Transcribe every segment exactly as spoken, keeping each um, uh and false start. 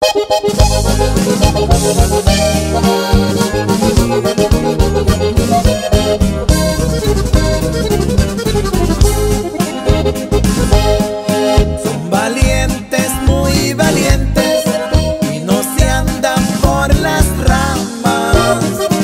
Son valientes, muy valientes, y no se andan por las ramas.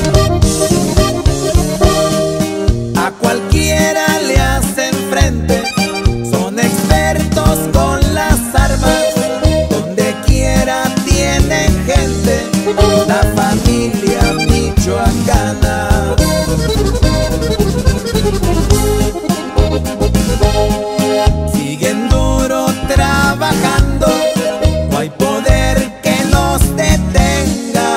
A cualquiera le hacen frente, son expertos con las armas. Donde quiera tienen gente, la familia michoacana. Siguen duro trabajando, no hay poder que los detenga.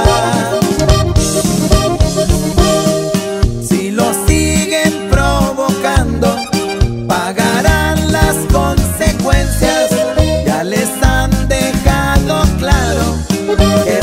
Si los siguen provocando, pagarán las consecuencias. Ya les han dejado claro que